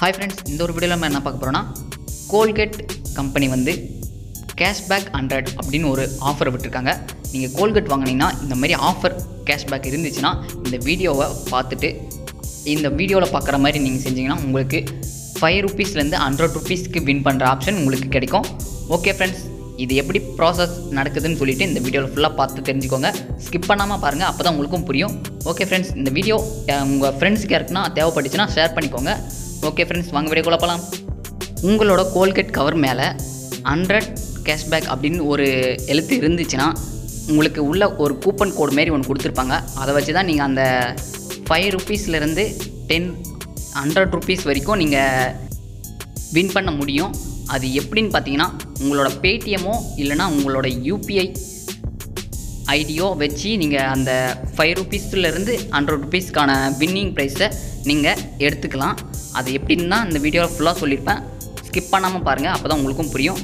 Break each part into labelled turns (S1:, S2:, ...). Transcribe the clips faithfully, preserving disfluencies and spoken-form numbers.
S1: Hi friends இந்த ஒரு வீடியோல நம்ம என்ன பார்க்க போறோம்னா கோல்கேட் கம்பெனி வந்து கேஷ்பேக் ஹண்ட்ரட் அப்படினு ஒரு ஆஃபர் விட்டுருக்காங்க. நீங்க கோல்கேட் வாங்குனீங்கன்னா இந்த மாதிரி ஆஃபர் கேஷ்பேக் இருந்துச்சுனா இந்த வீடியோவை பார்த்துட்டு இந்த வீடியோல பார்க்குற மாதிரி நீங்க செஞ்சீங்கன்னா உங்களுக்கு five rupees ல இருந்து one hundred rupees க்கு வின் பண்ற ஆப்ஷன் உங்களுக்கு கிடைக்கும். ஓகே फ्रेंड्स, இது எப்படி process நடக்குதுன்னு சொல்லிட்டு இந்த வீடியோல ஃபுல்லா பார்த்து தெரிஞ்சுக்கோங்க. ஸ்கிப் பண்ணாம பாருங்க, அப்பதான் உங்களுக்கும் புரியும். ஓகே फ्रेंड्स, இந்த வீடியோ உங்க फ्रेंड्ஸ்க்கு யாருக்குனா தேவைப்பட்டுச்சுனா ஷேர் பண்ணிக்கோங்க. ஓகே फ्रेंड्स, வாங்க வீடியோக்குள்ள போலாம். உங்களோட கோல்கேட் கவர் மேல one hundred கேஷ்பேக் அப்படினு ஒரு எழுத்து இருந்துச்சுனா உங்களுக்கு உள்ள ஒரு கூப்பன் கோட் மாதிரி ஒன்று கொடுத்துருப்பாங்க. அதை வச்சு தான் நீங்கள் அந்த five rupees ல இருந்து ten one hundred rupees வரைக்கும் நீங்கள் வின் பண்ண முடியும். அது எப்படின்னு பார்த்தீங்கன்னா உங்களோட பேடிஎம்மோ இல்லைனா உங்களோட யூபிஐ ஐடியோ வச்சு நீங்கள் அந்த five rupees ல இருந்து one hundred rupees க்கான வின்னிங் ப்ரைஸை நீங்கள் எடுத்துக்கலாம். அது எப்படின்னு தான் இந்த வீடியோவில் ஃபுல்லாக சொல்லியிருப்பேன். ஸ்கிப் பண்ணாமல் பாருங்கள், அப்போ தான் உங்களுக்கும் புரியும்.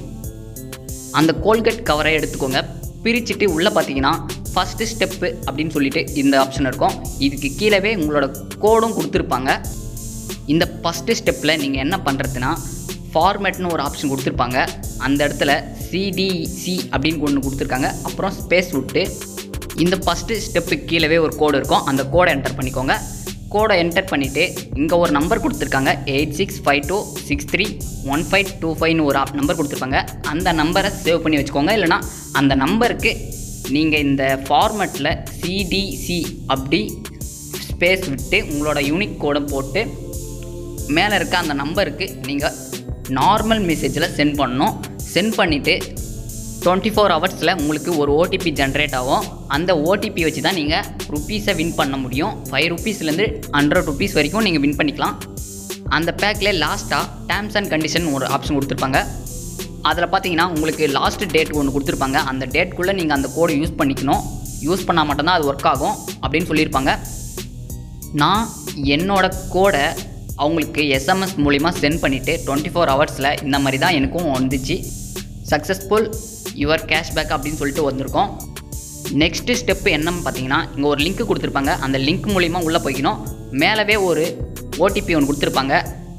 S1: அந்த கோல்கேட் கவரை எடுத்துக்கோங்க. பிரிச்சுட்டு உள்ளே பார்த்தீங்கன்னா ஃபஸ்ட்டு ஸ்டெப்பு அப்படின்னு சொல்லிட்டு இந்த ஆப்ஷன் இருக்கும். இதுக்கு கீழவே உங்களோட கோடும் கொடுத்துருப்பாங்க. இந்த ஃபஸ்ட்டு ஸ்டெப்பில் நீங்கள் என்ன பண்ணுறதுனா ஃபார்மேட்னு ஒரு ஆப்ஷன் கொடுத்துருப்பாங்க. அந்த இடத்துல சிடிசி அப்படின்னு ஒன்று கொடுத்துருக்காங்க. அப்புறம் ஸ்பேஸ் விட்டு இந்த ஃபஸ்ட்டு ஸ்டெப்புக்கு கீழவே ஒரு கோடு இருக்கும். அந்த கோடை என்டர் பண்ணிக்கோங்க. கோடை என்டர் பண்ணிவிட்டு இங்கே ஒரு நம்பர் கொடுத்துருக்காங்க. Eight six five two six three one five two ஃபைவ்னு ஒரு நம்பர் கொடுத்துருப்பாங்க. அந்த நம்பரை சேவ் பண்ணி வச்சுக்கோங்க. இல்லைனா அந்த நம்பருக்கு நீங்கள் இந்த ஃபார்மேட்டில் சிடிசி அப்படி ஸ்பேஸ் விட்டு உங்களோட யூனிக் கோடை போட்டு மேலே இருக்க அந்த நம்பருக்கு நீங்கள் நார்மல் மெசேஜில் சென்ட் பண்ணணும். சென்ட் பண்ணிவிட்டு டுவெண்ட்டி ஃபோர் ஹவர்ஸில் உங்களுக்கு ஒரு ஓடிபி ஜென்ரேட் ஆகும். அந்த ஓடிபி வச்சு தான் நீங்கள் ருப்பீஸை வின் பண்ண முடியும். ஃபைவ் ருப்பீஸ்லேருந்து ஹண்ட்ரட் ருப்பீஸ் வரைக்கும் நீங்கள் வின் பண்ணிக்கலாம். அந்த பேக்கில் லாஸ்ட்டாக டேர்ம்ஸ் அண்ட் கண்டிஷன் ஒரு ஆப்ஷன் கொடுத்துருப்பாங்க. அதில் பார்த்தீங்கன்னா உங்களுக்கு லாஸ்ட் டேட் ஒன்று கொடுத்துருப்பாங்க. அந்த டேட்குள்ளே நீங்கள் அந்த கோடை யூஸ் பண்ணிக்கணும். யூஸ் பண்ணால் மட்டும்தான் அது ஒர்க் ஆகும் அப்படின்னு சொல்லியிருப்பாங்க. நான் என்னோடய கோடை அவங்களுக்கு எஸ்எம்எஸ் மூலிமா சென்ட் பண்ணிவிட்டு டுவெண்ட்டி ஃபோர் ஹவர்ஸில் இந்த மாதிரி தான் எனக்கும் வந்துச்சு. சக்ஸஸ்ஃபுல் யுவர் கேஷ்பேக் அப்படின்னு சொல்லிட்டு வந்திருக்கோம். நெக்ஸ்ட்டு ஸ்டெப்பு என்னன்னு பார்த்தீங்கன்னா இங்கே ஒரு லிங்க் கொடுத்துருப்பாங்க. அந்த லிங்க் மூலிமா உள்ளே போய்க்கணும். மேலவே ஒரு ஓடிபி ஒன்று கொடுத்துருப்பாங்க.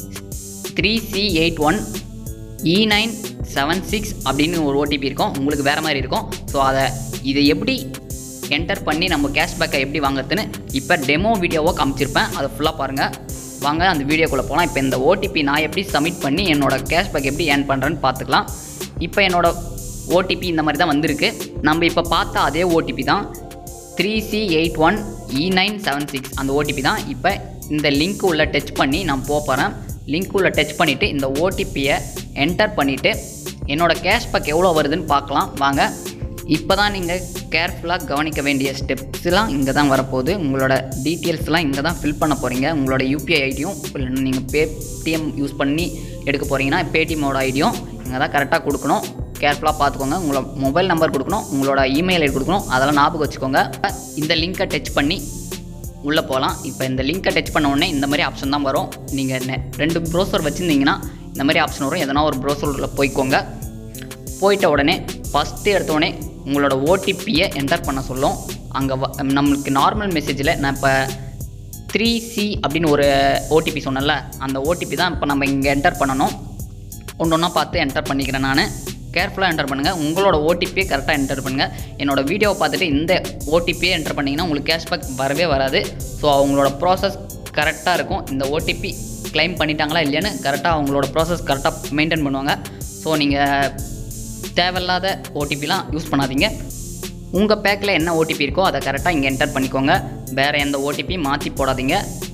S1: Three C eight one E nine seven six அப்படின்னு ஒரு ஓடிபி இருக்கும். உங்களுக்கு வேறு மாதிரி இருக்கும். ஸோ அதை இதை எப்படி என்டர் பண்ணி நம்ம கேஷ்பேக்கை எப்படி வாங்குறதுன்னு இப்போ டெமோ வீடியோவாக காமிச்சிருப்பேன். அதை ஃபுல்லாக பாருங்கள். வாங்க அந்த வீடியோக்குள்ளே போகலாம். இப்போ இந்த ஓடிபி நான் எப்படி சப்மிட் பண்ணி என்னோடய கேஷ்பேக் எப்படி ஏர்ன் பண்ணுறேன்னு பார்த்துக்கலாம். இப்போ என்னோடய ஓடிபி இந்த மாதிரி தான் வந்திருக்கு. நம்ம இப்போ பார்த்த அதே ஓடிபி தான் three C eight one E nine seven six அந்த ஓடிபி தான். இப்போ இந்த லிங்க் உள்ள டச் பண்ணி நான் போகிறேன். லிங்க் உள்ள டச் பண்ணிவிட்டு இந்த ஓடிபியை என்டர் பண்ணிவிட்டு என்னோடய கேஷ்பேக் எவ்வளோ வருதுன்னு பார்க்கலாம். வாங்க. இப்போ தான் நீங்கள் கேர்ஃபுல்லாக கவனிக்க வேண்டிய ஸ்டெப்ஸ்லாம் இங்கே தான் வரப்போகுது. உங்களோட டீட்டெயில்ஸ்லாம் இங்கே தான் ஃபில் பண்ண போகிறீங்க. உங்களோட யூபிஐ ஐடியும் இல்லைன்னா நீங்கள் பேடிஎம் யூஸ் பண்ணி எடுக்க போகிறீங்கன்னா பேடிஎம்மோட ஐடியும் இங்கே தான் கரெக்டாக கொடுக்கணும். கேர்ஃபுல்லாக பார்த்துக்கோங்க. உங்களோட மொபைல் நம்பர் கொடுக்கணும், உங்களோட இமெயில் ஐடி கொடுக்கணும். அதெல்லாம் ஞாபகம் வச்சுக்கோங்க. இந்த லிங்க்கை டச் பண்ணி உள்ளே போகலாம். இப்போ இந்த லிங்க்கை டச் பண்ண உடனே இந்த மாதிரி ஆப்ஷன் தான் வரும். நீங்கள் ரெண்டு ப்ரௌசர் வச்சுருந்தீங்கன்னா இந்த மாதிரி ஆப்ஷன் வரும். எதனா ஒரு ப்ரௌசரில் போய்க்கோங்க. போயிட்ட உடனே ஃபஸ்ட்டு எடுத்த உடனே உங்களோட ஓடிபியை என்டர் பண்ண சொல்லும். அங்கே நம்மளுக்கு நார்மல் மெசேஜில் நான் இப்போ த்ரீ சி அப்படின்னு ஒரு ஓடிபி சொன்னேன்ல, அந்த ஓடிபி தான் இப்போ நம்ம இங்கே என்டர் பண்ணணும். ஒன்று ஒன்றா பார்த்து என்டர் பண்ணிக்கிறேன். நான் கேர்ஃபுல்லாக என்டர் பண்ணுங்கள். உங்களோட ஓடிபியை கரெக்டாக என்டர் பண்ணுங்கள். என்னோடய வீடியோவை பார்த்துட்டு இந்த ஓடிபியை என்டர் பண்ணிங்கன்னா உங்களுக்கு கேஷ்பேக் வரவே வராது. ஸோ அவங்களோட ப்ராசஸ் கரெக்டாக இருக்கும். இந்த ஓடிபி கிளைம் பண்ணிட்டாங்களா இல்லையான்னு கரெக்டாக அவங்களோட ப்ராசஸ் கரெக்டாக மெயின்டைன் பண்ணுவாங்க. ஸோ நீங்கள் தேவையில்லாத ஓடிபிலாம் யூஸ் பண்ணாதீங்க. உங்கள் பேக்கில் என்ன ஓடிபி இருக்கோ அதை கரெக்டாக இங்கே என்டர் பண்ணிக்கோங்க. வேறு எந்த ஓடிபி மாற்றி போடாதீங்க.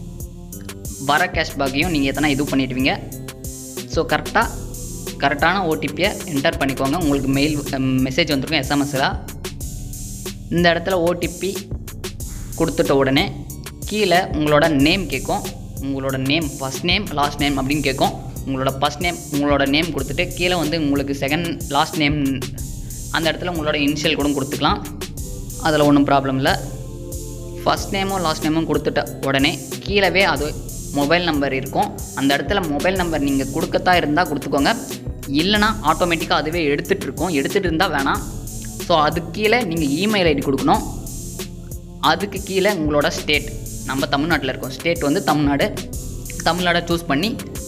S1: வர கேஷ்பேக்கையும் நீங்கள் எத்தனை இது பண்ணிடுவீங்க. ஸோ கரெக்டாக கரெக்டான ஓடிபியை என்டர் பண்ணிக்கோங்க. உங்களுக்கு மெயில் மெசேஜ் வந்துருக்கும் எஸ்எம்எஸ்ஸில். இந்த இடத்துல ஓடிபி கொடுத்துட்ட உடனே கீழே உங்களோட நேம் கேட்கும். உங்களோட name first name last name அப்படின்னு கேட்கும். உங்களோட ஃபஸ்ட் நேம் உங்களோட நேம் கொடுத்துட்டு கீழே வந்து உங்களுக்கு செகண்ட் லாஸ்ட் நேம் அந்த இடத்துல உங்களோட இனிஷியல் கூட கொடுத்துக்கலாம். அதில் ஒன்றும் ப்ராப்ளம் இல்லை. ஃபஸ்ட் நேமும் லாஸ்ட் நேமும் கொடுத்துட்ட உடனே கீழவே அது மொபைல் நம்பர் இருக்கும். அந்த இடத்துல மொபைல் நம்பர் நீங்கள் கொடுக்கத்தான் இருந்தால் கொடுத்துக்கோங்க. இல்லைனா ஆட்டோமேட்டிக்காக அதுவே எடுத்துகிட்டு இருக்கும். எடுத்துகிட்டு இருந்தால் வேணாம். ஸோ அதுக்கு கீழே நீங்கள் இமெயில் ஐடி கொடுக்கணும். அதுக்கு கீழே உங்களோட ஸ்டேட், நம்ம தமிழ்நாட்டில் இருக்கோம், ஸ்டேட் வந்து தமிழ்நாடு. தமிழ்நாடை சூஸ் பண்ணி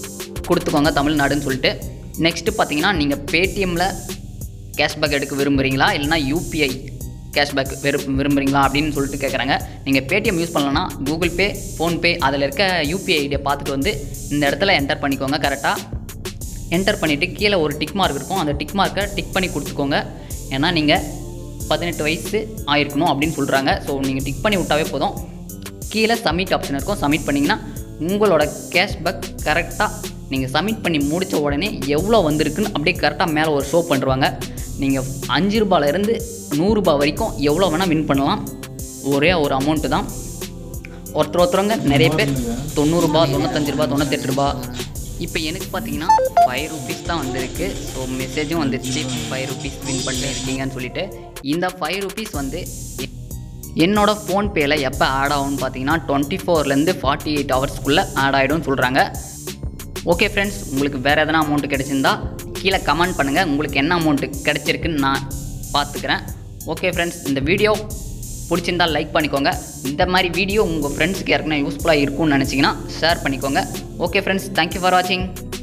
S1: கொடுத்துக்கோங்க தமிழ்நாடுன்னு சொல்லிட்டு. நெக்ஸ்ட்டு பார்த்தீங்கன்னா நீங்கள் பேடிஎம்மில் கேஷ்பேக் எடுக்க விரும்புகிறீங்களா இல்லைனா யூபிஐ கேஷ்பேக் வெறு விரும்புகிறீங்களா அப்படின்னு சொல்லிட்டு கேட்குறாங்க. நீங்கள் பேடிஎம் யூஸ் பண்ணலன்னா கூகுள் பே, ஃபோன்பே அதில் இருக்க யூபிஐ ஐடியை பார்த்துட்டு வந்து இந்த இடத்துல என்டர் பண்ணிக்கோங்க. கரெக்டாக என்டர் பண்ணிவிட்டு கீழே ஒரு டிக் மார்க் இருக்கும், அந்த டிக் மார்க்கை டிக் பண்ணி கொடுத்துக்கோங்க. ஏன்னா நீங்கள் பதினெட்டு வயசு ஆயிருக்கணும் அப்படின்னு சொல்கிறாங்க. ஸோ நீங்கள் டிக் பண்ணி விட்டாவே போதும். கீழே சப்மிட் ஆப்ஷன் இருக்கும், சப்மிட் பண்ணிங்கன்னா உங்களோட கேஷ்பேக் கரெக்டாக நீங்கள் சப்மிட் பண்ணி முடித்த உடனே எவ்வளோ வந்திருக்குன்னு அப்படியே கரெக்டாக மேலே ஒரு ஷோ பண்ணுவாங்க. நீங்கள் அஞ்சு ரூபாயிலேருந்து நூறுரூபா வரைக்கும் எவ்வளோ வேணால் வின் பண்ணலாம். ஒரே ஒரு அமௌண்ட்டு தான். ஒருத்தர் ஒருத்தவங்க நிறைய பேர் தொண்ணூறுரூபா, தொண்ணூத்தஞ்சு ரூபா, தொண்ணூத்தெட்டு ரூபா. இப்போ எனக்கு பார்த்தீங்கன்னா ஃபைவ் ருபீஸ் தான் வந்திருக்கு. ஸோ மெசேஜும் வந்துடுச்சு, ஃபைவ் ருபீஸ் வின் பண்ணிட்டு இருக்கீங்கன்னு சொல்லிட்டு. இந்த ஃபைவ் ருபீஸ் வந்து என்னோடய ஃபோன்பேயில் எப்போ ஆட் ஆகும்னு பார்த்தீங்கன்னா டுவெண்ட்டி ஃபோர்லேருந்து ஃபார்ட்டி எயிட் ஹவர்ஸ்க்குள்ளே ஆட் ஆகிடும்னு சொல்கிறாங்க. ஓகே ஃப்ரெண்ட்ஸ், உங்களுக்கு வேறு எதனா அமௌண்ட்டு கிடச்சிருந்தா கீழே கமெண்ட் பண்ணுங்கள். உங்களுக்கு என்ன அமௌண்ட்டு கிடச்சிருக்குன்னு நான் பார்த்துக்கிறேன். ஓகே ஃப்ரெண்ட்ஸ், இந்த வீடியோ பிடிச்சிருந்தால் லைக் பண்ணிக்கோங்க. இந்த மாதிரி வீடியோ உங்கள் ஃப்ரெண்ட்ஸுக்கு யாருக்குன்னா யூஸ்ஃபுல்லாக இருக்கும்னு நினச்சிங்கன்னா ஷேர் பண்ணிக்கோங்க. ஓகே ஃப்ரெண்ட்ஸ், தேங்க்யூ ஃபார் வாட்சிங்.